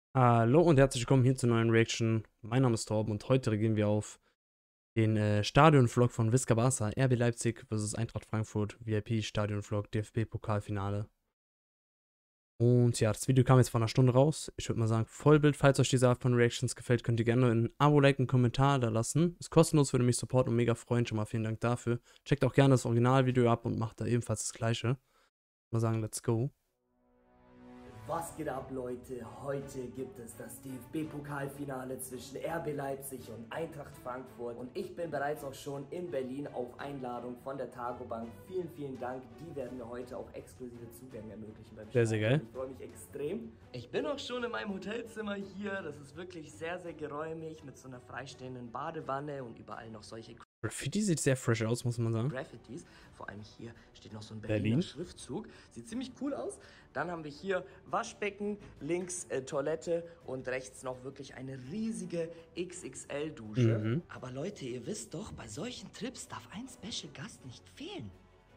Hallo und herzlich willkommen hier zur neuen Reaction. Mein Name ist Torben und heute reagieren wir auf den Stadion-Vlog von Visca Barca, RB Leipzig vs Eintracht Frankfurt, VIP-Stadion-Vlog, DFB-Pokalfinale. Und ja, das Video kam jetzt vor einer Stunde raus. Ich würde mal sagen, Vollbild. Falls euch diese Art von Reactions gefällt, könnt ihr gerne ein Abo, Like, einen Kommentar da lassen. Ist kostenlos, würde mich supporten und mega freuen. Schon mal vielen Dank dafür. Checkt auch gerne das Originalvideo ab und macht da ebenfalls das Gleiche. Mal sagen, let's go. Was geht ab, Leute? Heute gibt es das DFB-Pokalfinale zwischen RB Leipzig und Eintracht Frankfurt. Und ich bin bereits auch schon in Berlin auf Einladung von der Targobank. Vielen, vielen Dank. Die werden mir heute auch exklusive Zugänge ermöglichen beim Stadion. Sehr geil. Ich freue mich extrem. Ich bin auch schon in meinem Hotelzimmer hier. Das ist wirklich sehr, sehr geräumig mit so einer freistehenden Badewanne und überall noch solche Graffiti sieht sehr fresh aus, muss man sagen. Graffitis. Vor allem hier steht noch so ein Berliner Schriftzug. Sieht ziemlich cool aus. Dann haben wir hier Waschbecken, links Toilette und rechts noch wirklich eine riesige XXL-Dusche. Aber Leute, ihr wisst doch, bei solchen Trips darf ein Special Gast nicht fehlen.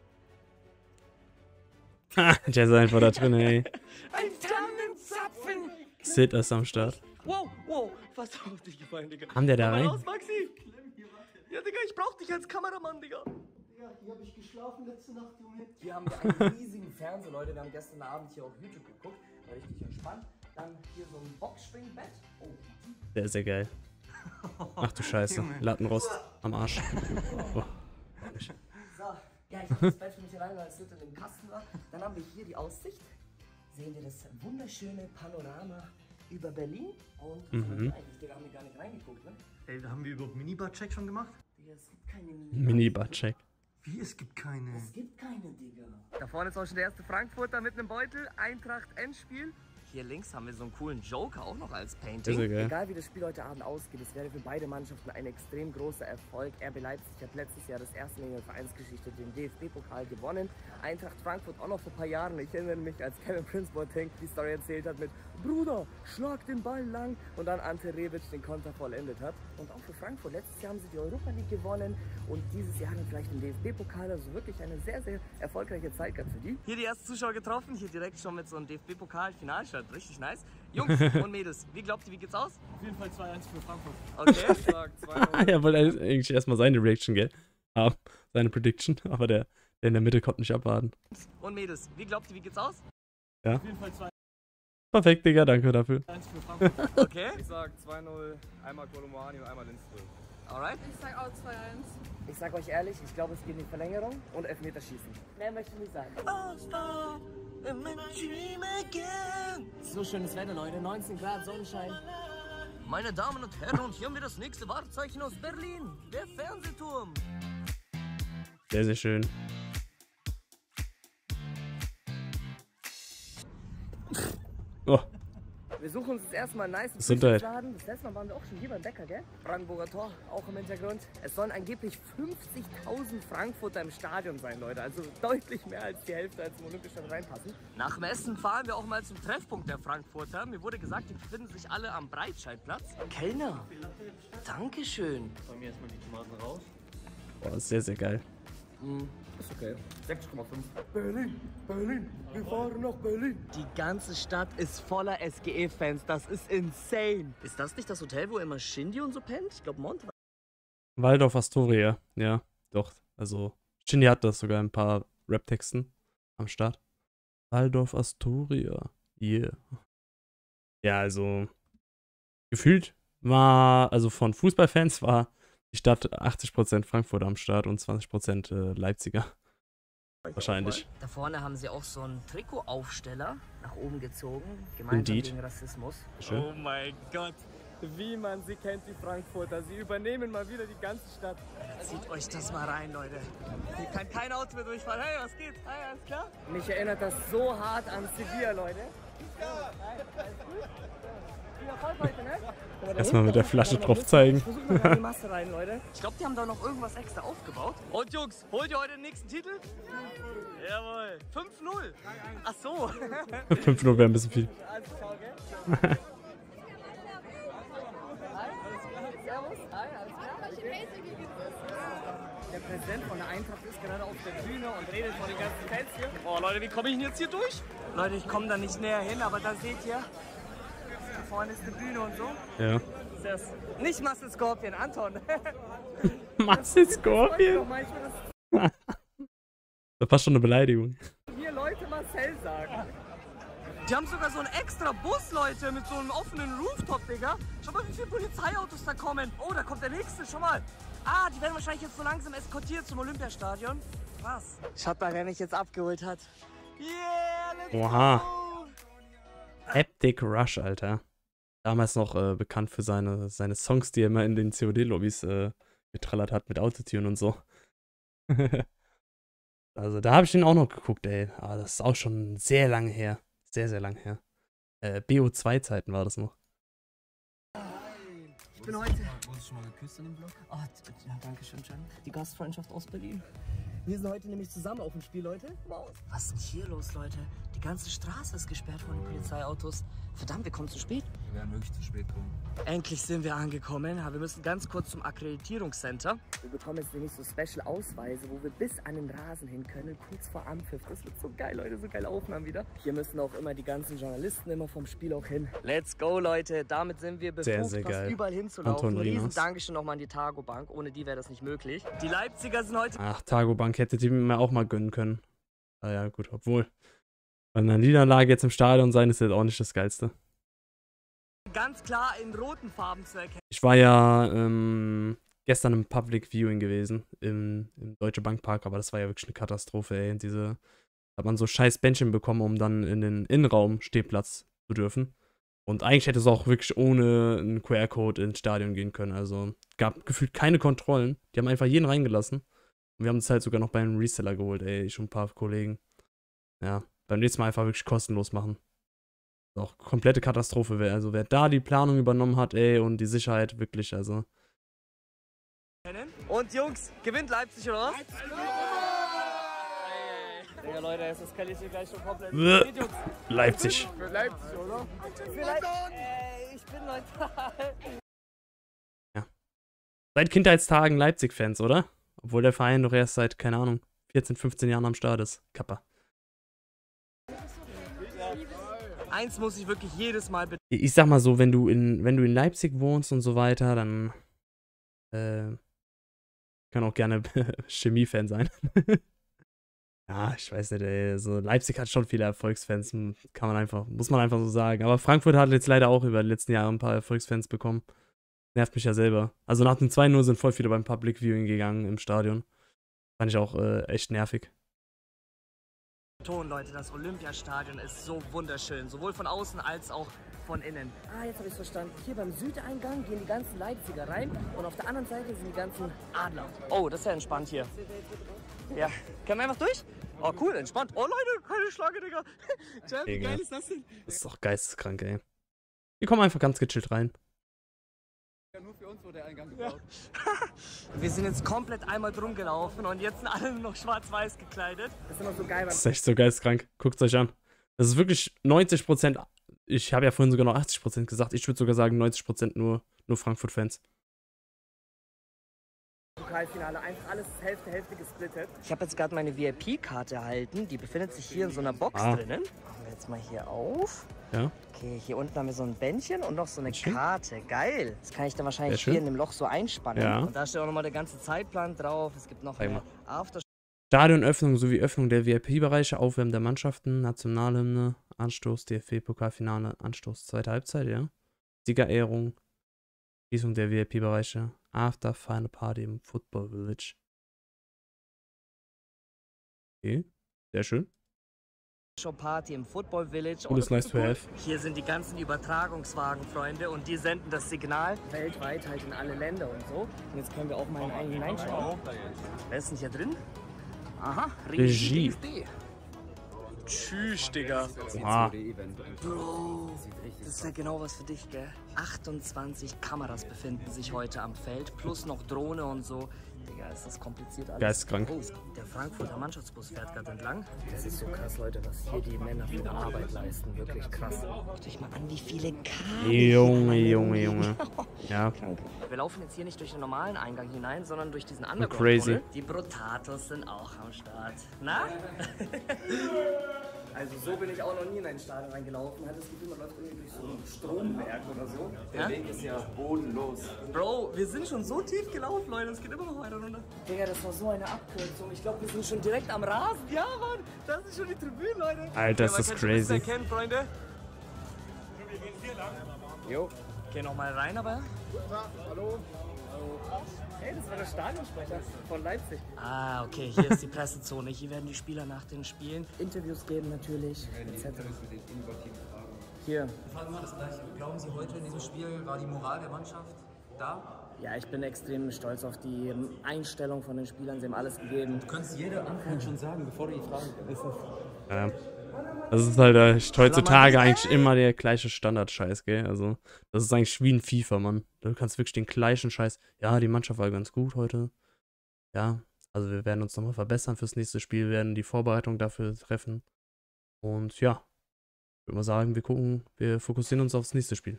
Der ist einfach da drin, ey. Ein Tannenzapfen! Sid ist am Start. Wow, wow, fast auf dich gefallen, Digga. Haben der da Komm mal rein? raus, Maxi! Ja, Digga, ich brauch dich als Kameramann, Digga. Ja, hier habe ich geschlafen letzte Nacht, Junge. Hier haben wir einen riesigen Fernseher, Leute. Wir haben gestern Abend hier auf YouTube geguckt. War richtig entspannt. Dann hier so ein Boxspringbett. Oh. Der ist sehr geil. Ach du Scheiße. Lattenrost am Arsch. Oh. So, ja, ich habe das Bett für mich alleine, weil es hinter dem Kasten war. Dann haben wir hier die Aussicht. Sehen wir das wunderschöne Panorama über Berlin. Und eigentlich, Digga, haben wir gar nicht reingeguckt, ne? Ey, haben wir überhaupt Minibar-Check schon gemacht? Digga, es gibt keine Mini-Butt-Check. Wie, es gibt keine? Es gibt keine, Digga. Da vorne ist auch schon der erste Frankfurter mit einem Beutel. Eintracht Endspiel. Hier links haben wir so einen coolen Joker auch noch als Painting. Sehr geil. Egal wie das Spiel heute Abend ausgeht, es wäre für beide Mannschaften ein extrem großer Erfolg. RB Leipzig hat letztes Jahr das erste Mal in der Vereinsgeschichte den DFB-Pokal gewonnen. Eintracht Frankfurt auch noch vor ein paar Jahren. Ich erinnere mich, als Kevin Prince Boateng die Story erzählt hat mit Bruder, schlag den Ball lang und dann Ante Rebic den Konter vollendet hat. Und auch für Frankfurt, letztes Jahr haben sie die Europa League gewonnen und dieses Jahr dann vielleicht den DFB-Pokal. Also wirklich eine sehr, sehr erfolgreiche Zeit gerade für die. Hier die ersten Zuschauer getroffen, hier direkt schon mit so einem DFB-Pokal-Finalstart. Richtig nice. Jungs und Mädels, wie glaubt ihr, wie geht's aus? Auf jeden Fall 2-1 für Frankfurt. Okay, ich sag 2-0. Er wollte eigentlich erstmal seine Reaction, gell? Seine Prediction, aber der in der Mitte konnte nicht abwarten. Und Mädels, wie glaubt ihr, wie geht's aus? Ja. Auf jeden Fall 2-1 Perfekt, Digga, danke dafür. für Frankfurt. Okay. Ich sag 2-0, einmal Kolomoani und einmal Lindström. Alright. Ich sag auch 2-1. Ich sag euch ehrlich, ich glaube, es geht in die Verlängerung und Elfmeterschießen. Mehr möchte ich nicht sagen. So schönes Wetter, Leute. 19 Grad, Sonnenschein. Meine Damen und Herren, und hier haben wir das nächste Wahrzeichen aus Berlin. Der Fernsehturm. Sehr, sehr schön. Oh, Wir suchen uns jetzt erstmal einen nice Gesundheit. Laden. Das letzte Mal waren wir auch schon hier beim Bäcker, gell? Brandenburger Tor, auch im Hintergrund. Es sollen angeblich 50.000 Frankfurter im Stadion sein, Leute. Also deutlich mehr als die Hälfte als im Olympiastadion reinpassen. Nach dem Essen fahren wir auch mal zum Treffpunkt der Frankfurter. Mir wurde gesagt, die befinden sich alle am Breitscheidplatz. Kellner, Dankeschön. Bei mir erstmal die Tomaten raus. boah, sehr, sehr geil. Ist okay. 6,5. Berlin, Berlin, wir fahren nach Berlin. Die ganze Stadt ist voller SGE-Fans. Das ist insane. Ist das nicht das Hotel, wo immer Shindy und so pennt? Ich glaube, Mont. Waldorf Astoria, ja, doch. Also, Shindy hat das sogar ein paar Rap-Texten am Start. Waldorf Astoria, yeah. Ja, also, gefühlt war, also von Fußballfans war die Stadt 80% Frankfurter am Start und 20% Leipziger. Wahrscheinlich. Da vorne haben sie auch so einen Trikotaufsteller nach oben gezogen. Gemeinsam Indeed. gegen Rassismus. Schön. Oh mein Gott, wie man sie kennt, die Frankfurter. Sie übernehmen mal wieder die ganze Stadt. Zieht euch das mal rein, Leute. Hier kann kein Auto mehr durchfahren. Hey, was geht? Hey, alles klar? Mich erinnert das so hart an Sevilla, Leute. Viel Erfolg heute, ne? Erstmal mit der Flasche drauf zeigen. Ich versuch mal da in die Masse rein, Leute. Ich glaube, die haben da noch irgendwas extra aufgebaut. Und Jungs, holt ihr heute den nächsten Titel? Jawohl. 5-0. Ach so. 5-0 wäre ein bisschen viel. Also, ciao, gell? Hi. Servus. Hi, alles klar? Der Präsident von der Eintracht ist gerade auf der Bühne und redet vor den ganzen Fans hier. Oh Leute, wie komme ich denn jetzt hier durch? Leute, ich komme da nicht näher hin, aber da seht ihr, Da vorne ist eine Bühne und so. Ja. Nicht Muscle Scorpion, Anton. Muscle Scorpion? Das war fast schon eine Beleidigung. Hier Leute Marcel sagen. Die haben sogar so einen extra Bus, Leute, mit so einem offenen Rooftop, Digga. Schau mal, wie viele Polizeiautos da kommen. Oh, da kommt der nächste, schau mal. Ah, die werden wahrscheinlich jetzt so langsam eskortiert zum Olympiastadion. Was? Schaut mal, wer mich jetzt abgeholt hat. Yeah, let's Oha. go. Haptic Rush, Alter. Damals noch bekannt für seine Songs, die er immer in den COD-Lobbys getrallert hat mit Autotune und so. Also da habe ich den auch noch geguckt, ey. Aber das ist auch schon sehr lange her. Sehr, sehr lange her. BO2-Zeiten war das noch. Ich bin heute. Wurdest du schon mal geküsst in dem Vlog? Oh, ja, danke schön, Jan. Die Gastfreundschaft aus Berlin. Wir sind heute nämlich zusammen auf dem Spiel, Leute. Wow. Was ist denn hier los, Leute? Die ganze Straße ist gesperrt von den Polizeiautos. Verdammt, wir kommen zu spät. Wir werden wirklich zu spät kommen. Endlich sind wir angekommen, aber wir müssen ganz kurz zum Akkreditierungscenter. Wir bekommen jetzt nämlich so Special-Ausweise, wo wir bis an den Rasen hin können, kurz vor Anpfiff. Das wird so geil, Leute, so geile Aufnahmen wieder. Hier müssen auch immer die ganzen Journalisten immer vom Spiel auch hin. Let's go, Leute. Damit sind wir befugt, Sehr, sehr fast geil. überall hinzulaufen. Anton Riesen Rinas. Dankeschön nochmal an die Targo Bank. Ohne die wäre das nicht möglich. Die Leipziger sind heute... Ach, Targo Bank hättet ihr mir auch mal gönnen können. Ah ja, gut, obwohl. Bei einer Niederlage jetzt im Stadion sein, ist jetzt auch nicht das Geilste. ganz klar in roten Farben zu erkennen. Ich war ja gestern im Public Viewing gewesen, im Deutsche Bank Park, aber das war ja wirklich eine Katastrophe, ey. Hat man so scheiß Bändchen bekommen, um dann in den Innenraum Stehplatz zu dürfen. Und eigentlich hätte es auch wirklich ohne einen QR-Code ins Stadion gehen können. Also gab gefühlt keine Kontrollen. Die haben einfach jeden reingelassen. Und wir haben es halt sogar noch bei einem Reseller geholt, ey. Ich und ein paar Kollegen. Ja, beim nächsten Mal einfach wirklich kostenlos machen. Auch komplette Katastrophe wäre. Also wer da die Planung übernommen hat, ey, und die Sicherheit wirklich, also. Und Jungs, gewinnt Leipzig oder was? Ja Leute, es eskaliert hier gleich schon komplett. Leipzig. Für Leipzig, oder? Ich bin neutral. Seit Kindheitstagen Leipzig-Fans, oder? Obwohl der Verein doch erst seit, keine Ahnung, 14, 15 Jahren am Start ist. Kappa. Eins muss ich wirklich jedes Mal Ich sag mal so, wenn du in Leipzig wohnst und so weiter, dann kann auch gerne Chemie-Fan sein. Ja, ich weiß nicht, ey. So, Leipzig hat schon viele Erfolgsfans, muss man einfach so sagen. Aber Frankfurt hat jetzt leider auch über die letzten Jahre ein paar Erfolgsfans bekommen. Nervt mich ja selber. Also nach dem 2-0 sind voll viele beim Public Viewing gegangen im Stadion. Fand ich auch echt nervig. Ton, Leute, das Olympiastadion ist so wunderschön, sowohl von außen als auch von innen. Ah, jetzt habe ich es verstanden. Hier beim Südeingang gehen die ganzen Leipziger rein und auf der anderen Seite sind die ganzen Adler. Oh, das ist ja entspannt hier. Ja, können wir einfach durch? Oh, cool, entspannt. Oh, Leute, keine Schlange, Digga. Jeff, wie geil ist das denn? Das ist doch geisteskrank, ey. Wir kommen einfach ganz gechillt rein. Ja, nur für uns wurde der Eingang gebaut. Wir sind jetzt komplett einmal drum gelaufen und jetzt sind alle nur noch schwarz-weiß gekleidet. Das ist immer so geil. Das ist echt so geisteskrank. Guckt es euch an. Das ist wirklich 90%. Ich habe ja vorhin sogar noch 80% gesagt. Ich würde sogar sagen 90% nur Frankfurt-Fans. Pokalfinale, einfach alles Hälfte, Hälfte gesplittet. Ich habe jetzt gerade meine VIP-Karte erhalten. Die befindet sich hier in so einer Box drinnen. Machen wir jetzt mal hier auf. Ja. Okay, hier unten haben wir so ein Bändchen und noch so eine Karte. Geil. Das kann ich dann wahrscheinlich Sehr schön. hier in dem Loch so einspannen. Ja. Und da steht auch nochmal der ganze Zeitplan drauf. Es gibt noch eine After. Stadionöffnung sowie Öffnung der VIP-Bereiche, Aufwärmen der Mannschaften, Nationalhymne, Anstoß, DFB-Pokalfinale, Anstoß, zweite Halbzeit, ja. Siegerehrung, Schließung der VIP-Bereiche, After Final Party im Football Village. Okay, sehr schön. Party im Football Village. Cool, ist nice to have. Hier sind die ganzen Übertragungswagen, Freunde, und die senden das Signal weltweit halt in alle Länder und so. Und jetzt können wir auch mal in einen hineinschauen. Wer ist denn hier drin? Aha, Regie. DFB. Tschüss, Digga. Oha. Bro, das ist ja genau was für dich, gell? 28 Kameras befinden sich heute am Feld, plus noch Drohne und so. Digga, ist das kompliziert alles. Geisteskrank. Oh, der Frankfurter Mannschaftsbus fährt gerade entlang. Das ist so krass, Leute, was hier die Männer für eine Arbeit leisten. Wirklich krass. Guckt euch mal an, wie viele Kabel. Junge. Ja. Krank. Wir laufen jetzt hier nicht durch den normalen Eingang hinein, sondern durch diesen Underground. Crazy. Die Brotatos sind auch am Start. Na? Also so bin ich auch noch nie in ein Stadion reingelaufen. Hat das Gefühl, man läuft irgendwie durch so ein Stromberg oder so. Der Weg ist ja bodenlos. Bro, wir sind schon so tief gelaufen, Leute. Es geht immer noch weiter runter. Digga, das war so eine Abkürzung. Ich glaube, wir sind schon direkt am Rasen. Ja, Mann, das ist schon die Tribüne, Leute. Alter, das ist crazy. Erkennen, Freunde. Wir gehen hier lang. Jo. Geh noch mal rein, aber. Guten Tag, hallo. Hey, das war der Stadionsprecher von Leipzig. Ah, okay, hier ist die Pressezone. Hier werden die Spieler nach den Spielen Interviews geben natürlich, etc. Hier. Ich frage mal das Gleiche. Glauben Sie, heute in diesem Spiel war die Moral der Mannschaft da? Ja, ich bin extrem stolz auf die Einstellung von den Spielern. Sie haben alles gegeben. Du kannst jede Antwort schon sagen, bevor du die Fragen stellst. Ja. Das ist halt echt heutzutage eigentlich immer der gleiche Standard-Scheiß, gell? Also, das ist eigentlich wie ein FIFA, Mann. Du kannst wirklich den gleichen Scheiß. Ja, die Mannschaft war ganz gut heute. Ja, also wir werden uns nochmal verbessern fürs nächste Spiel, werden die Vorbereitung dafür treffen. Und ja, ich würde mal sagen, wir fokussieren uns aufs nächste Spiel.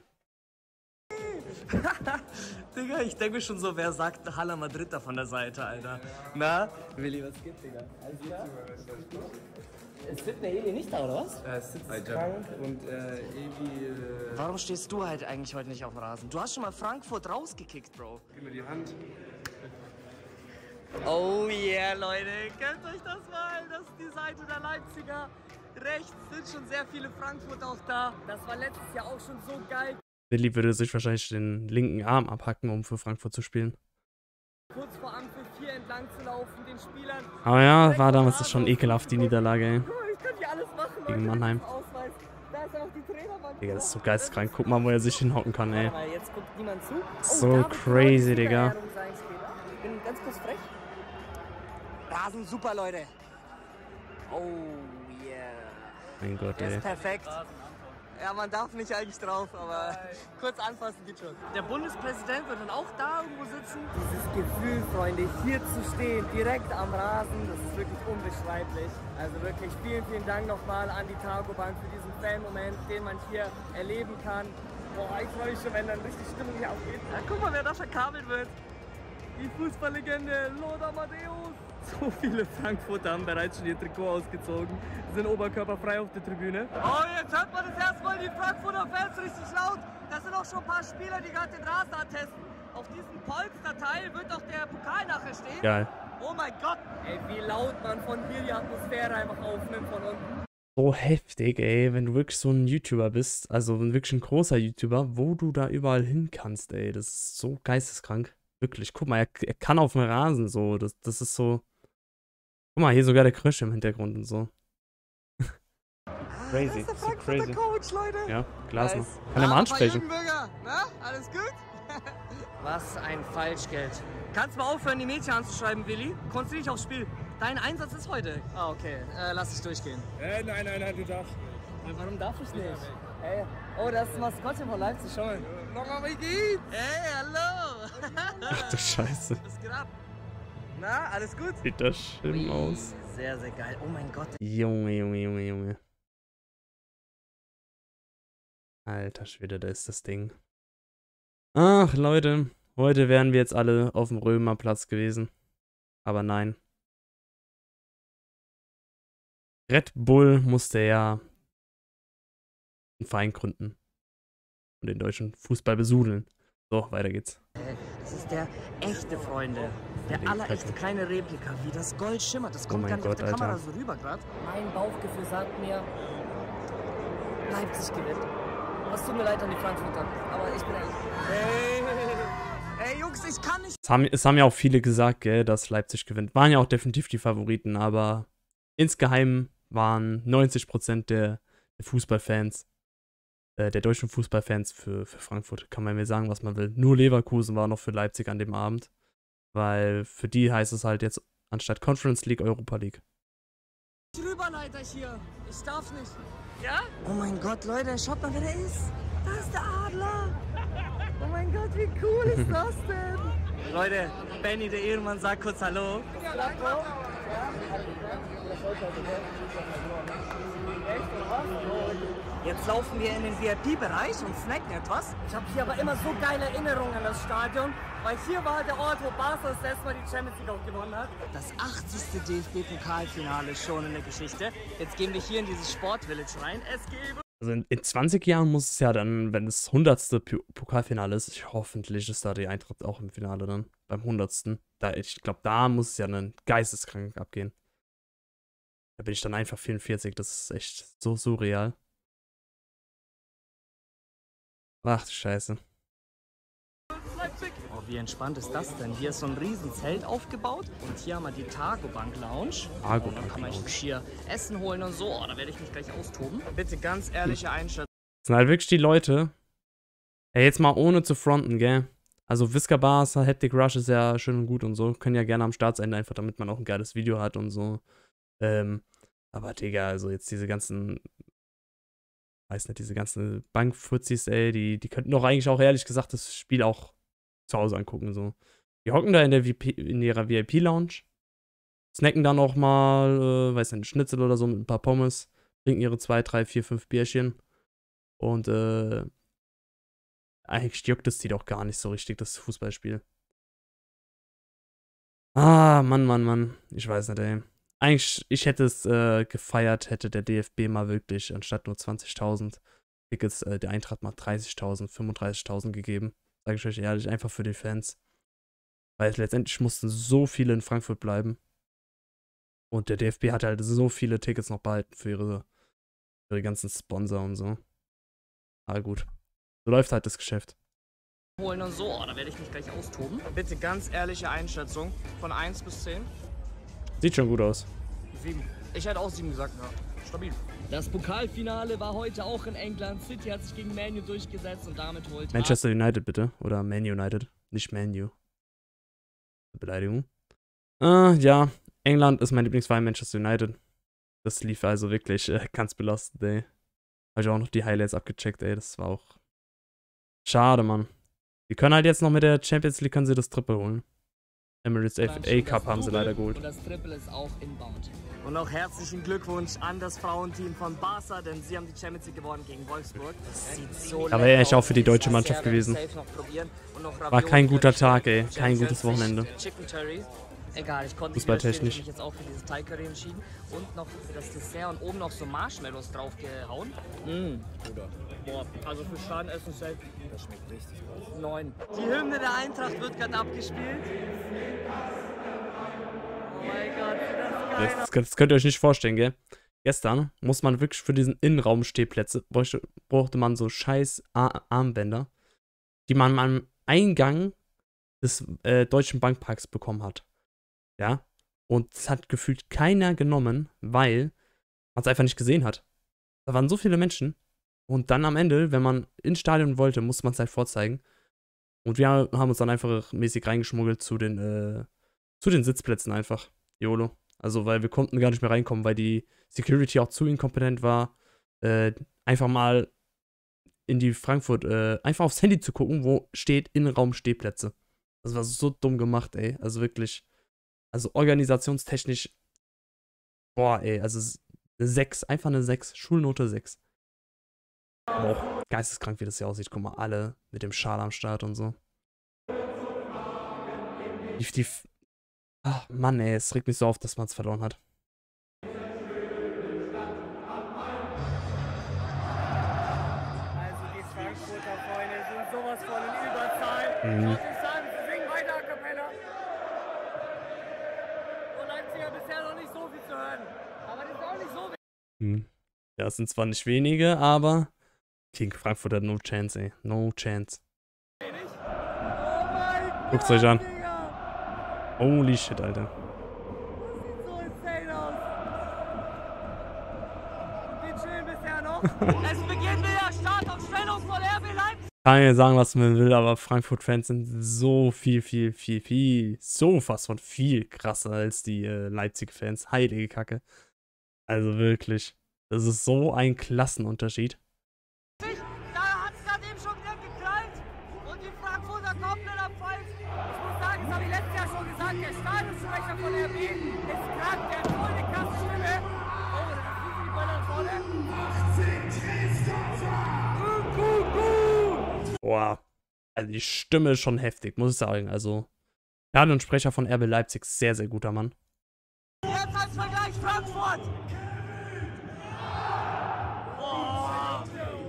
Digga, ich denke schon so, wer sagt Hala Madrid da von der Seite, Alter? Na, Willi, was gibt's, Digga? Alles klar? Ist Sidney Eli nicht da, oder was? Sitzt krank und Evi... Warum stehst du halt eigentlich heute nicht auf dem Rasen? Du hast schon mal Frankfurt rausgekickt, Bro. Gib mir die Hand. Oh yeah, Leute, könnt euch das mal? Das ist die Seite der Leipziger. Rechts sind schon sehr viele Frankfurter auch da. Das war letztes Jahr auch schon so geil. Willi würde sich wahrscheinlich den linken Arm abhacken, um für Frankfurt zu spielen. Kurz vor Ampel 4 entlang zu laufen, den Spielern. Aber ja, war damals schon ekelhaft, die Niederlage, ey. Ich kann hier alles machen, Leute. Gegen Mannheim. Ausweis. Da ist auch die Trainerbank. Digga, das ist so geisteskrank. Guck mal, wo er sich hinhocken kann, ey. Warte mal, jetzt guckt niemand zu. So David crazy, Kreuz, Digga. Ich bin ganz kurz frech. Rasen super, Leute. Oh yeah. Mein Gott, Der ey. ist perfekt. Ja, man darf nicht eigentlich drauf, aber kurz anfassen geht schon. Der Bundespräsident wird dann auch da irgendwo sitzen. Dieses Gefühl, Freunde, hier zu stehen, direkt am Rasen, das ist wirklich unbeschreiblich. Also wirklich vielen, vielen Dank nochmal an die Targobank für diesen Fan-Moment, den man hier erleben kann. Boah, ich freue mich schon, wenn dann richtig Stimmung hier aufgeht. Ja, guck mal, wer da verkabelt wird. Die Fußballlegende Lothar Matthäus. So viele Frankfurter haben bereits schon ihr Trikot ausgezogen, sind oberkörperfrei auf der Tribüne. Oh, jetzt hört man das erstmal die Frankfurter Fans richtig laut. Das sind auch schon ein paar Spieler, die gerade den Rasen antesten. Auf diesem Polsterteil wird auch der Pokal nachher stehen. Geil. Oh mein Gott. Ey, wie laut man von hier die Atmosphäre einfach aufnimmt von unten. So heftig, ey, wenn du wirklich so ein YouTuber bist, also wirklich ein großer YouTuber, wo du da überall hin kannst, ey. Das ist so geisteskrank. Wirklich, guck mal, er kann auf dem Rasen so. Das ist so. Guck mal, hier sogar der Krösch im Hintergrund und so. Crazy. Das ist der so Frankfurter crazy. Coach, Leute. Ja, Glasner. Nice. Kann er mal ansprechen. Na, alles gut? Was ein Falschgeld. Kannst du mal aufhören, die Mädchen anzuschreiben, Willi? Konzentrier dich aufs Spiel. Dein Einsatz ist heute. Ah, okay. Lass dich durchgehen. Nein, du darfst. Warum darf ich nicht? Hey. Oh, das ist das Maskottchen von Leipzig. Schau mal. Nochmal, wie geht's? Hey, hallo. Ach du Scheiße. Was geht ab? Na, alles gut? Sieht das schlimm aus. Sehr, sehr geil. Oh mein Gott. Junge. Alter Schwede, da ist das Ding. Ach, Leute. Heute wären wir jetzt alle auf dem Römerplatz gewesen. Aber nein. Red Bull musste ja einen Verein gründen. Und den deutschen Fußball besudeln. So, weiter geht's. Das ist der echte, Freunde. Der Den allerechte, Kacke. keine Replika. Wie das Gold schimmert. Das kommt mein gar nicht auf Gott, der Kamera Alter. so rüber gerade. Mein Bauchgefühl sagt mir, Leipzig gewinnt. Es tut mir leid an die Frankfurter, aber ich bin ehrlich. Ey, Jungs, ich kann nicht. Es haben ja auch viele gesagt, gell, dass Leipzig gewinnt. Waren ja auch definitiv die Favoriten, aber insgeheim waren 90% der Fußballfans, der deutschen Fußballfans für Frankfurt. Kann man mir sagen, was man will. Nur Leverkusen war noch für Leipzig an dem Abend. Weil für die heißt es halt jetzt anstatt Conference League, Europa League. Rüberleiter hier. Ich darf nicht. Ja? Oh mein Gott, Leute, schaut mal, wer der ist. Da ist der Adler. Oh mein Gott, wie cool ist das denn? Leute, Benny, der Ehrenmann, sagt kurz Hallo. Jetzt laufen wir in den VIP-Bereich und snacken etwas. Ich habe hier aber immer so geile Erinnerungen an das Stadion, weil hier war der Ort, wo Barca das letzte Mal die Champions League auch gewonnen hat. Das 80. DFB-Pokalfinale schon in der Geschichte. Jetzt gehen wir hier in dieses Sportvillage rein. Es gebe... Also in 20 Jahren muss es ja dann, wenn das 100. Pokalfinale ist, hoffentlich ist da die Eintracht auch im Finale dann, beim 100. Ich glaube, da muss es ja dann geisteskrank abgehen. Da bin ich dann einfach 44, das ist echt so surreal. Ach du Scheiße. Oh, wie entspannt ist das denn? Hier ist so ein riesen Zelt aufgebaut und hier haben wir die Targobank Lounge. Targobank Und dann kann man Lounge. sich hier Essen holen und so. Oh, da werde ich mich gleich austoben. Bitte ganz ehrliche Einschätzung. Das sind halt wirklich die Leute. Ey, jetzt mal ohne zu fronten, gell? Also Visca Barca, Hectic Rush ist ja schön und gut und so. Können ja gerne am Start sein, einfach damit man auch ein geiles Video hat und so. Aber Digga, also jetzt diese ganzen, weiß nicht, diese ganzen Bankfuzis, ey, die könnten doch eigentlich auch ehrlich gesagt das Spiel auch zu Hause angucken, so. Die hocken da in ihrer VIP-Lounge, snacken dann auch mal, weiß nicht, Schnitzel oder so mit ein paar Pommes, trinken ihre 2, 3, 4, 5 Bierchen und, eigentlich juckt es die doch gar nicht so richtig, das Fußballspiel. Ah, Mann. Ich weiß nicht, ey. Eigentlich, ich hätte es gefeiert, hätte der DFB mal wirklich, anstatt nur 20.000 Tickets, der Eintracht mal 30.000, 35.000 gegeben. Sage ich euch ehrlich, einfach für die Fans. Weil letztendlich mussten so viele in Frankfurt bleiben. Und der DFB hat halt so viele Tickets noch behalten für ihre ganzen Sponsor und so. Aber gut. So läuft halt das Geschäft. Holen und so. Oh, da werde ich mich gleich austoben. Bitte ganz ehrliche Einschätzung. Von 1 bis 10. Sieht schon gut aus. 7. Ich hätte auch 7 gesagt, ja. Stabil. Das Pokalfinale war heute auch in England. City hat sich gegen Man U durchgesetzt und damit holt Manchester United bitte. Oder Man United. Nicht Man U. Beleidigung. Ja. England ist mein Lieblingsverein, Manchester United. Das lief also wirklich ganz belastend, ey. Habe ich auch noch die Highlights abgecheckt, ey. Das war auch schade, Mann. Die können halt jetzt noch mit der Champions League, können sie das Triple holen. Emirates FA Cup haben sie leider geholt. Und das Triple ist auch inbound. Und auch herzlichen Glückwunsch an das Frauenteam von Barca, denn sie haben die Champions League gewonnen gegen Wolfsburg. Das sieht so Aber wäre echt auch für die deutsche Mannschaft gewesen. War kein guter Tag, ey. Kein gutes Wochenende. Egal, ich konnte Fußballtechnisch. mich jetzt auch für dieses Thai Curry entschieden und noch für das Dessert und oben noch so Marshmallows draufgehauen. Bruder. Boah, also für Schadenessen safe. Das schmeckt richtig gut. 9. Die Hymne der Eintracht wird gerade abgespielt. Oh mein Gott, das ist geil. Das könnt ihr euch nicht vorstellen, gell? Gestern muss man wirklich für diesen Innenraumstehplätze, brauchte man so scheiß Armbänder, die man am Eingang des Deutschen Bankparks bekommen hat. Ja? Und das hat gefühlt keiner genommen, weil man es einfach nicht gesehen hat. Da waren so viele Menschen. Und dann am Ende, wenn man ins Stadion wollte, musste man es halt vorzeigen. Und wir haben uns dann einfach mäßig reingeschmuggelt zu den Sitzplätzen einfach. YOLO. Also, weil wir konnten gar nicht mehr reinkommen, weil die Security auch zu inkompetent war. Einfach mal in die Frankfurt, einfach aufs Handy zu gucken, wo steht Innenraum-Stehplätze. Das war so dumm gemacht, ey. Also wirklich. Also organisationstechnisch. Boah, ey. Also eine 6. Einfach eine 6. Schulnote 6. Aber auch geisteskrank, wie das hier aussieht. Guck mal, alle mit dem Schal am Start und so. Ach, Mann, ey. Es regt mich so auf, dass man es verloren hat. Also die Frankfurter Freunde sind sowas von in Überzahl. Muss ich sagen, sie singen weiter a cappella. Und Leipziger bisher noch nicht so viel zu hören. Aber das ist auch nicht so viel. Ja, es sind zwar nicht wenige, aber King Frankfurt hat no chance, ey. No chance. Oh mein Gott, Guckt's euch an. Digga. Holy shit, Alter. Das sieht so insane aus. Und wir chillen bisher noch. Es beginnt wieder Startaufstellung von RB Leipzig. Kann ja sagen, was man will, aber Frankfurt-Fans sind so viel, sowas von viel krasser als die Leipzig-Fans. Heilige Kacke. Also wirklich. Das ist so ein Klassenunterschied. Da hat es gerade eben schon wieder geknallt und die Frankfurter komplett am Fall. Ich muss sagen, das habe ich letztes Jahr schon gesagt, der Stadionsprecher von RB ist krank, der hat voll eine krasse Stimme. Oh, das ist die Boah. Also die Stimme ist schon heftig, muss ich sagen. Also, Stadionsprecher von RB Leipzig, sehr, sehr guter Mann. Jetzt als Vergleich Frankfurt! Oh.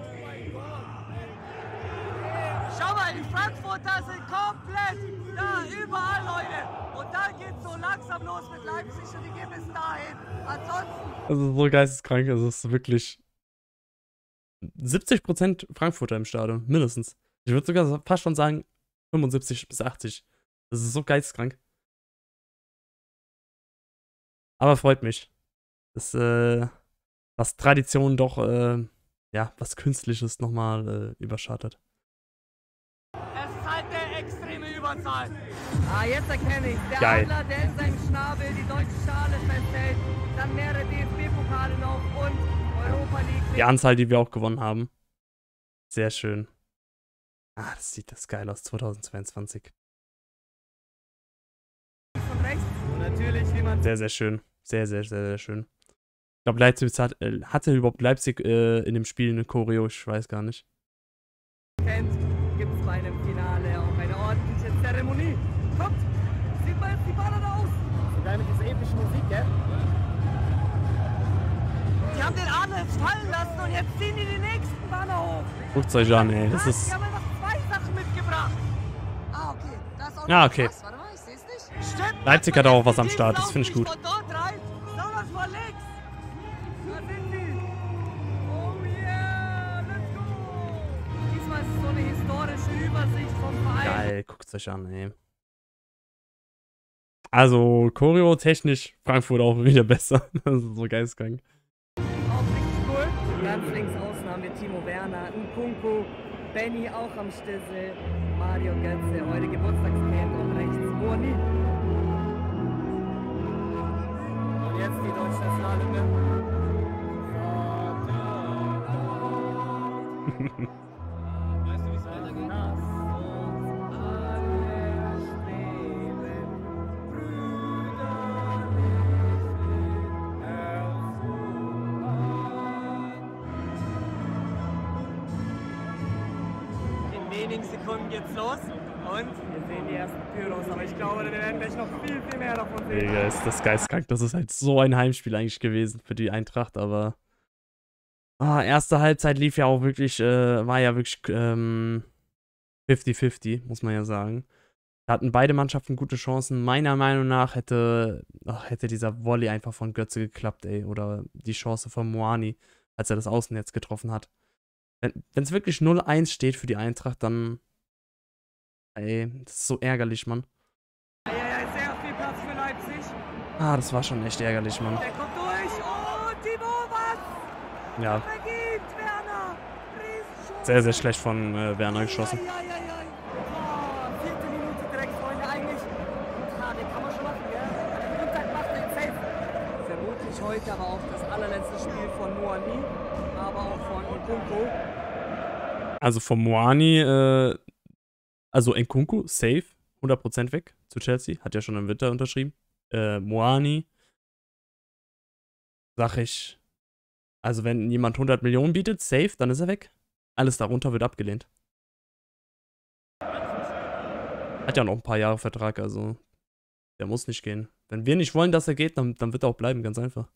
Schau mal, die Frankfurter sind komplett da, überall, Leute. Und dann geht's so langsam los mit Leipzig und die gehen bis dahin. Ansonsten... Also so geisteskrank, also es ist wirklich 70% Frankfurter im Stadion, mindestens. Ich würde sogar fast schon sagen 75 bis 80. Das ist so geisteskrank. Aber freut mich, dass Tradition doch, ja, was Künstliches nochmal überschattet. Es ist halt eine extreme Überzahl. Ah, jetzt erkenne ich. Der Geil. Adler, der in seinem Schnabel die deutsche Schale festhält. Dann mehrere DFB-Pokale noch und Europa League. Die Anzahl, die wir auch gewonnen haben. Sehr schön. Ah, das sieht das geil aus, 2022. Von rechts. Und natürlich, wie man Sehr, sehr schön. Sehr, sehr, sehr, sehr schön. Ich glaube, Leipzig hatte überhaupt Leipzig in dem Spiel eine Choreo, ich weiß gar nicht. kennt, gibt es bei einem Finale auch eine ordentliche Zeremonie. Kommt, sieht mal jetzt die Banner da aus. Sogar mit dieser epischen Musik, gell? Die haben den Adler jetzt fallen lassen und jetzt ziehen die nächsten Banner hoch. Guckt euch an, ey. Das Die ist. haben einfach zwei Sachen mitgebracht. Ah, okay. Das ist auch Ja, okay. krass. Warte mal, ich seh's nicht. Stimmt. Leipzig hat auch was am Start, das finde ich gut. Von dort rein, sondern von links. Da sind sie. Oh yeah, let's go. Diesmal ist es so eine historische Übersicht vom Verein. Geil, guckt euch an, ey. Also, Choreo-technisch Frankfurt auch wieder besser. Das ist so geisteskrank. Auch richtig cool. Ganz links außen haben wir Timo Werner, Nkunku, Benny auch am Stissel, Mario Götze, heute Geburtstagskind und rechts Moni. Und jetzt die deutsche Nationalhymne. Weißt du, wie es weitergeht? Lass uns alle streben, In wenigen Sekunden geht's los. Und wir sehen die ersten Pyros, aber ich glaube, wir werden gleich noch viel, viel mehr davon sehen. Digga, ist das geisteskrank. Das ist halt so ein Heimspiel eigentlich gewesen für die Eintracht, aber. Erste Halbzeit lief ja auch wirklich, war ja wirklich 50-50, muss man ja sagen. Da hatten beide Mannschaften gute Chancen. Meiner Meinung nach hätte dieser Volley einfach von Götze geklappt, ey. Oder die Chance von Moani, als er das Außennetz getroffen hat. Wenn es wirklich 0-1 steht für die Eintracht, dann. Ey, das ist so ärgerlich, Mann. Ja, sehr viel Platz für Leipzig. Das war schon echt ärgerlich, Mann. Der kommt durch. Oh, Timo, was? Ja, Vergibt, Werner. Riesenschuss. sehr, sehr schlecht von Werner geschossen. Ja. Oh, 4. Minute direkt, Freunde, eigentlich. Den kann man schon machen, gell? Der Gesundheit macht den safe. Vermutlich heute aber auch das allerletzte Spiel von Moani, aber auch von Nkunku. Also von Moani, also Nkunku, safe, 100% weg zu Chelsea, hat ja schon im Winter unterschrieben. Moani, sag ich, also wenn jemand 100 Millionen bietet, safe, dann ist er weg. Alles darunter wird abgelehnt. Hat ja noch ein paar Jahre Vertrag, also der muss nicht gehen. Wenn wir nicht wollen, dass er geht, dann wird er auch bleiben, ganz einfach.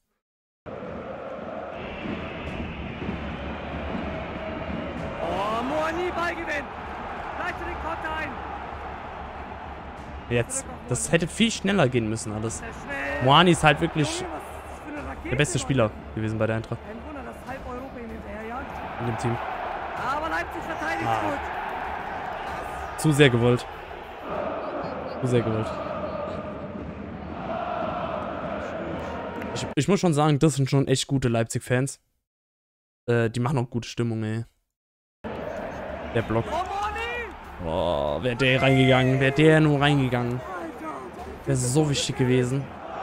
Oh, Moani, Ballgewinn. Leite den Konter ein. Jetzt, das hätte viel schneller gehen müssen alles. Sehr schnell. Moani ist halt wirklich Junge, was ist das für eine Rakete, der beste Mann? Spieler gewesen bei der Eintracht Kein Wunder, dass halb Europa ihn hinterherjagt. in dem Team. Aber Leipzig verteidigt gut. Zu sehr gewollt. Zu sehr gewollt. Ich muss schon sagen, das sind schon echt gute Leipzig-Fans. Die machen auch gute Stimmung, ey. Der Block. Oh, Moani! Oh, wäre der reingegangen. Wäre der nur reingegangen. Wäre so wichtig gewesen.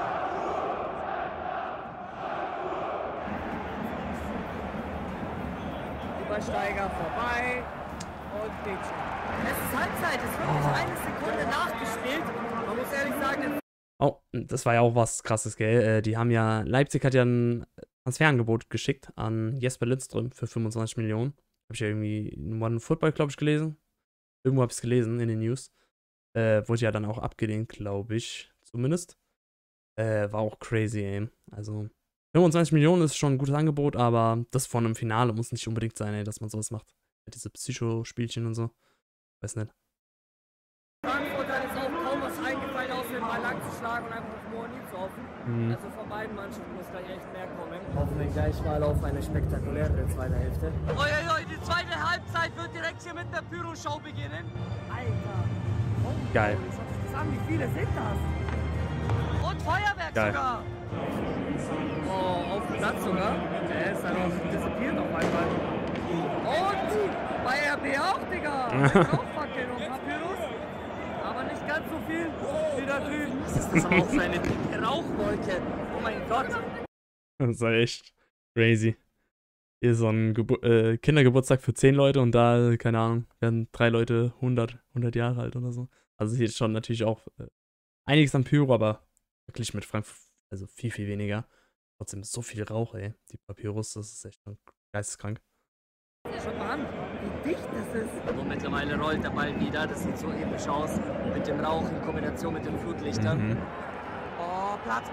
Übersteiger vorbei. Und Bildschirm. Es ist Halbzeit. Es wird nicht eine Sekunde nachgespielt. Man muss ehrlich sagen, Oh, das war ja auch was krasses, gell? Die haben ja, Leipzig hat ja Transferangebot geschickt an Jesper Lindström für 25 Millionen. Habe ich ja irgendwie in One Football, glaube ich, gelesen. Irgendwo habe ich es gelesen in den News. Wurde ja dann auch abgelehnt, glaube ich, zumindest. War auch crazy, ey. Also 25 Millionen ist schon ein gutes Angebot, aber das von einem Finale muss nicht unbedingt sein, ey, dass man sowas macht. Diese Psycho-Spielchen und so. Weiß nicht. Frankfurt hat jetzt auch kaum was eingefallen, außer den Ball lang zu schlagen und einfach auf Moani zu hoffen. Also von beiden Mannschaften muss gleich echt mehr kommen. Hoffen wir gleich mal auf eine spektakuläre zweite Hälfte. Uiuiui, die zweite Halbzeit wird direkt hier mit der Pyro-Show beginnen. Alter! Oh, Geil. Schaut sich das an, wie viele sind das? Und Feuerwerk Geil. sogar. Oh, auf dem Platz sogar. Der ist dann auch disappiert auf einmal. Und bei RB auch, Digga. Auch Fackeln und Papyrus. Aber nicht ganz so viel wie da drüben. Das ist aber auch so eine dicke Rauchwolke. Oh mein Gott. Das war echt crazy. Hier ist so ein Kindergeburtstag für 10 Leute und da, keine Ahnung, werden 3 Leute 100 Jahre alt oder so. Also hier ist schon natürlich auch einiges an Pyro, aber wirklich mit Frankfurt, also viel, viel weniger. Trotzdem so viel Rauch, ey. Die Papyrus, das ist echt schon geisteskrank. Schaut mal an, wie dicht das ist. Und mittlerweile rollt der Ball wieder. Das sieht so episch aus. Mit dem Rauch in Kombination mit den Flutlichtern. Mhm. Oh, Platz.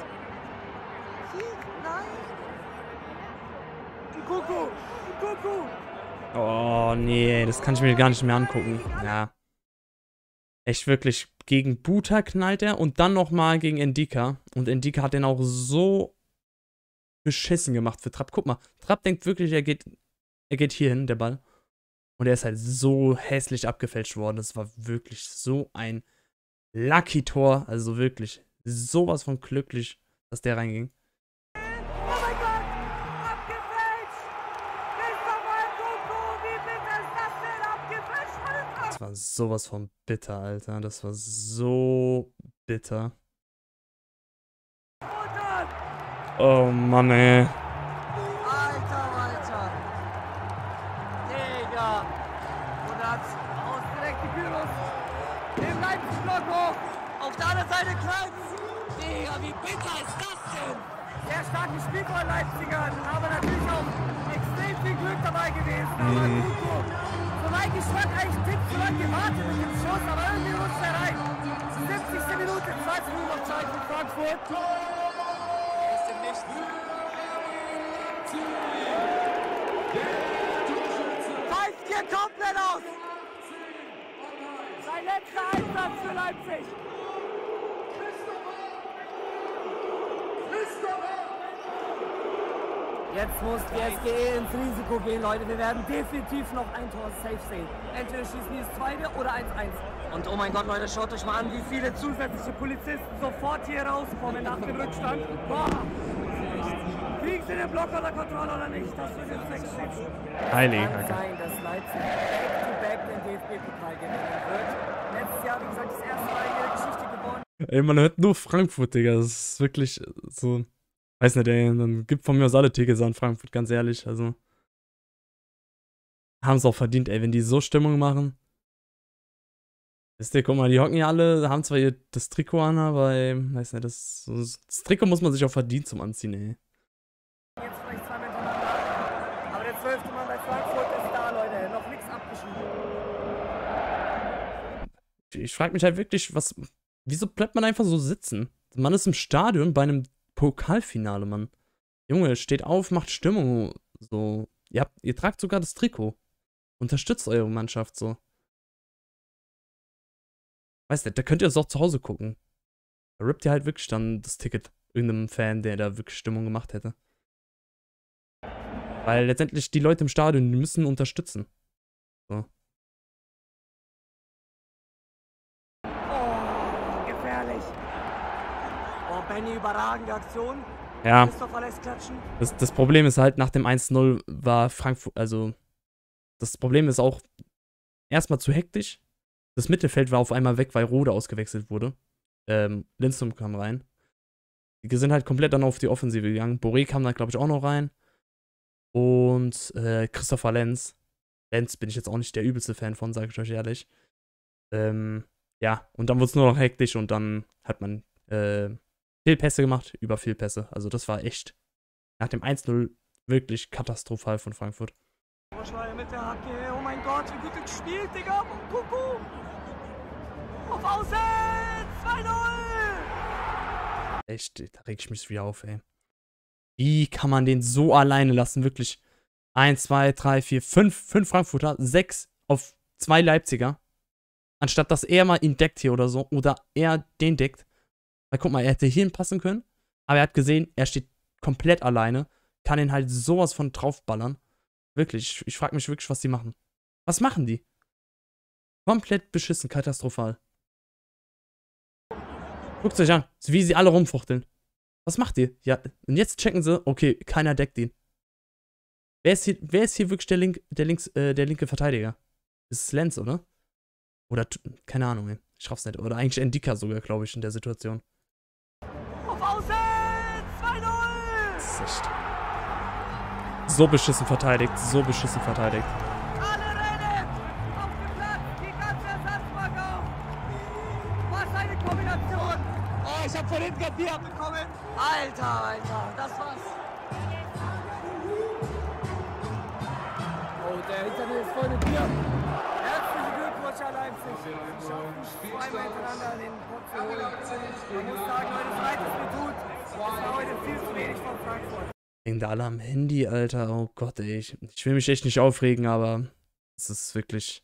Nein. Kuckuck. Oh, nee, das kann ich mir gar nicht mehr angucken. Ja. Echt wirklich, gegen Buta knallt er und dann nochmal gegen Ndika. Und Ndika hat den auch so beschissen gemacht für Trapp. Guck mal, Trapp denkt wirklich, er geht hier hin, der Ball. Und er ist halt so hässlich abgefälscht worden. Das war wirklich so ein Lucky-Tor. Also wirklich sowas von glücklich, dass der reinging. Oh mein Gott. Abgefälscht. Christopher Kuckuck. Wie bitter ist das denn? Abgefälscht, Alter. Das war sowas von bitter, Alter. Das war so bitter. Oh Mann, ey. Alter. Digga. Und hat's aus direkt die Pyros. Im Leipzig-Block hoch. Auf der anderen Seite Kreuz. Digga, wie bitter ist das denn? Sehr starkes Spiel von Leipzigern, aber natürlich auch extrem viel Glück dabei gewesen. Aber Kuckuck, so weit geschwackt, eigentlich Tipp, so lange gewartet mit dem Schuss, aber irgendwie rutscht er rein. 70. Minute, 2 Minuten noch Zeit für Frankfurt. Pfeift hier komplett aus. Sein letzter Einsatz für Leipzig. Jetzt muss die SGE ins Risiko gehen, Leute. Wir werden definitiv noch ein Tor safe sehen. Entweder schießen die das zweite oder 1-1. Und oh mein Gott, Leute, schaut euch mal an, wie viele Zusätzliche Polizisten sofort hier rauskommen nach dem Rückstand. Boah. Kriegen sie den Block unter Kontrolle oder nicht? Das wird jetzt wegstehen. Heiliger Kann Kacke. sein, dass Leipzig back-to-back den DFB-Pokal gewinnen wird. Letztes Jahr, wie gesagt, das erste Mal in ihrer Geschichte gewonnen. Ey, man hört nur Frankfurt, Digga. Das ist wirklich so. Weiß nicht, ey. Dann gibt von mir aus alle Tickets an Frankfurt, ganz ehrlich. Also. Haben es auch verdient, ey, wenn die so Stimmung machen. Wisst ihr, guck mal, die hocken ja alle, haben zwar das Trikot an, aber ey, weiß nicht, das Trikot muss man sich auch verdienen zum Anziehen, ey. Jetzt vielleicht 2 hintereinander. Aber der 12. Mann bei Frankfurt ist da, Leute. Noch nichts abgeschrieben. Ich frage mich halt wirklich, wieso bleibt man einfach so sitzen? Man ist im Stadion bei einem Pokalfinale, Mann. Junge, steht auf, macht Stimmung, so. Ihr tragt sogar das Trikot. Unterstützt eure Mannschaft, so. Weißt du, da könnt ihr es auch zu Hause gucken. Da rippt ihr halt wirklich dann das Ticket irgendeinem Fan, der da wirklich Stimmung gemacht hätte. Weil letztendlich die Leute im Stadion, die müssen unterstützen. So. Oh, gefährlich. Oh, Benny, überragende Aktion. Ja, Christopher lässt klatschen. das Problem ist halt, nach dem 1-0 war Frankfurt, also das Problem ist auch erstmal zu hektisch. Das Mittelfeld war auf einmal weg, weil Rode ausgewechselt wurde. Lindström kam rein. Die sind halt komplett dann auf die Offensive gegangen. Boré kam dann, glaube ich, auch noch rein. Und Christopher Lenz. Lenz bin ich jetzt auch nicht der übelste Fan von, sage ich euch ehrlich. Ja, und dann wurde es nur noch hektisch und dann hat man Fehlpässe gemacht, über Fehlpässe. Also das war echt Nach dem 1-0 wirklich katastrophal von Frankfurt. Vorschlag mit der Hacke. Oh mein Gott, wie gut gespielt, Digga. Kuckuck. Auf Außen. 2-0. Echt, da reg ich mich wieder auf, ey. Wie kann man den so alleine lassen? Wirklich 1, 2, 3, 4, 5 Frankfurter, 6 auf 2 Leipziger. Anstatt dass er mal ihn deckt hier oder so. Oder er den deckt. Weil guck mal, er hätte hierhin passen können. Aber er hat gesehen, er steht komplett alleine. Kann ihn halt sowas von draufballern. Wirklich, ich frage mich wirklich, was die machen. Was machen die? Komplett beschissen, katastrophal. Guckt euch an, wie sie alle rumfuchteln. Was macht ihr? Ja, und jetzt checken sie, okay, keiner deckt ihn. Wer ist hier wirklich der linke Verteidiger? Ist es Lenz, oder? Oder, keine Ahnung, ey. Ich raff's nicht. Oder eigentlich Endika sogar, glaube ich, in der Situation. Auf Außen. 2-0. Das ist echt so beschissen verteidigt, so beschissen verteidigt. Alle rennen. Auf dem Platz. Die ganze Ersatzbank auf. Was eine Kombination. Oh, ich habe von hinten Bier abbekommen. Alter, das war's. Oh, der Internet ist voll mit Bier. Herzlichen Glückwunsch an Leipzig. Sie schaffen es zweimal hintereinander in den Pott zu holen. Man muss sagen, Leute, es leid, was mir tut. Es war heute viel zu wenig von Frankfurt. Hängen da alle am Handy, Alter. Oh Gott, ey. Ich will mich echt nicht aufregen, aber es ist wirklich...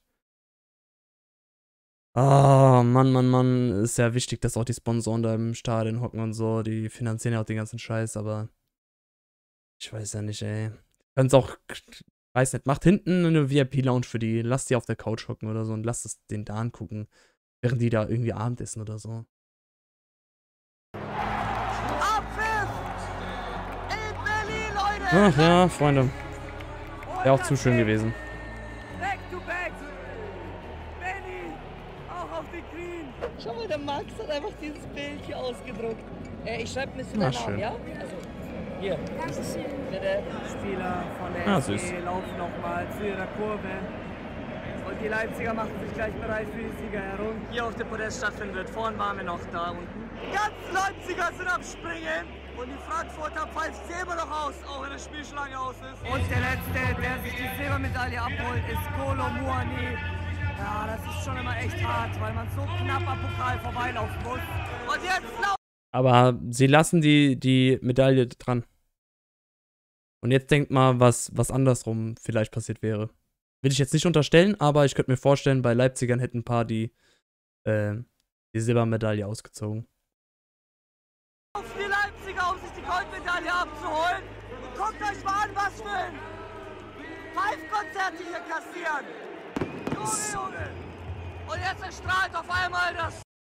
Ah, Mann. Ist ja wichtig, dass auch die Sponsoren da im Stadion hocken und so. Die finanzieren ja auch den ganzen Scheiß, aber... Ich weiß ja nicht, ey. Könnt's auch... Weiß nicht, macht hinten eine VIP-Lounge für die. Lasst die auf der Couch hocken oder so und lasst es den da angucken, während die da irgendwie Abendessen oder so. Abpfiff. In Berlin, Leute. Ach ja, Freunde. Wäre auch zu schön gewesen. Back to back. Benny. Auch auf die Green. Schau mal, der Max hat einfach dieses Bild hier ausgedruckt. Ich schreibe ein bisschen Na, meinen Namen, schön. ja? Also, hier. Bitte. Spieler von der Süß. SG laufen nochmal zu ihrer Kurve. Und die Leipziger machen sich gleich bereit für die Siegerehrung. Hier auf dem Podest stattfinden wird. Vorn waren wir noch da unten. Die ganzen Leipziger sind am Springen. Und die Frankfurter pfeift sie immer noch aus, auch wenn das Spiel schon lange aus ist. Und der Letzte, der sich die Silbermedaille abholt, ist Kolo Muani. Ja, das ist schon immer echt hart, weil man so knapp am Pokal vorbeilaufen muss. Und jetzt Aber sie lassen die Medaille dran. Und jetzt denkt mal, was andersrum vielleicht passiert wäre. Will ich jetzt nicht unterstellen, aber ich könnte mir vorstellen, bei Leipzigern hätten ein paar die Silbermedaille ausgezogen. auf die Leipziger, um sich die Goldmedaille abzuholen. Und guckt euch mal an, was für ein Pfeifkonzert die hier kassieren. Junge. Und jetzt erstrahlt auf einmal das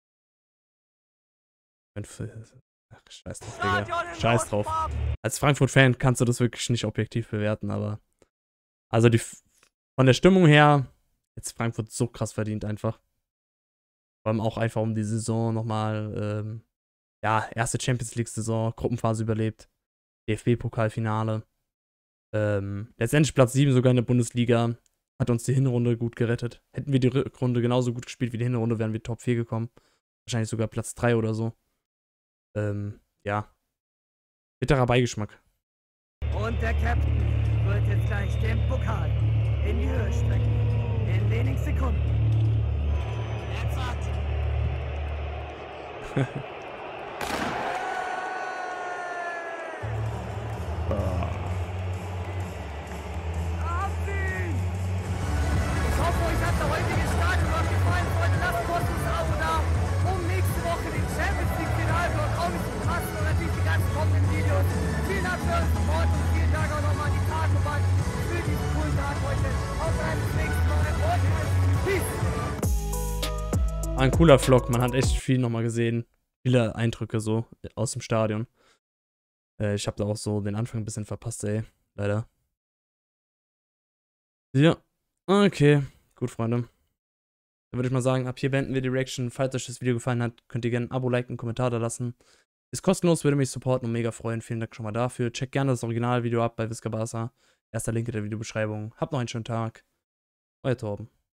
Ach, scheiß drauf, Digga. Scheiß drauf. Als Frankfurt-Fan kannst du das wirklich nicht objektiv bewerten, aber also von der Stimmung her jetzt Frankfurt so krass verdient einfach. Vor allem auch einfach um die Saison nochmal, ja, erste Champions-League-Saison, Gruppenphase überlebt, DFB-Pokalfinale, letztendlich Platz 7 sogar in der Bundesliga, hat uns die Hinrunde gut gerettet. Hätten wir die Rückrunde genauso gut gespielt wie die Hinrunde, wären wir Top 4 gekommen. Wahrscheinlich sogar Platz 3 oder so. Ja. Bitterer Beigeschmack. Und der Captain wird jetzt gleich den Pokal in die Höhe strecken. In wenigen Sekunden. Jetzt hat. Abziehen! Ich hoffe, euch hat der heutige Stadion gefallen. Freunde, lasst kurz ein Abo da, um nächste Woche den Champions League-Finalblock auch nicht zu verpassen und natürlich die ganzen kommenden Videos. Vielen Dank für euren Support und vielen Dank auch nochmal an die Tagebank für diesen coolen Tag heute. Auf ein bis nächste Mal und Peace! Ein cooler Vlog, man hat echt viel nochmal gesehen. Viele Eindrücke so aus dem Stadion. Ich habe da auch so den Anfang ein bisschen verpasst, ey. Leider. Ja, okay. Gut, Freunde. Dann würde ich mal sagen, ab hier beenden wir die Reaction. Falls euch das Video gefallen hat, könnt ihr gerne ein Abo, liken, einen Kommentar da lassen. Ist kostenlos, würde mich supporten und mega freuen. Vielen Dank schon mal dafür. Checkt gerne das Originalvideo ab bei Visca Barca. Erster Link in der Videobeschreibung. Habt noch einen schönen Tag. Euer Torben.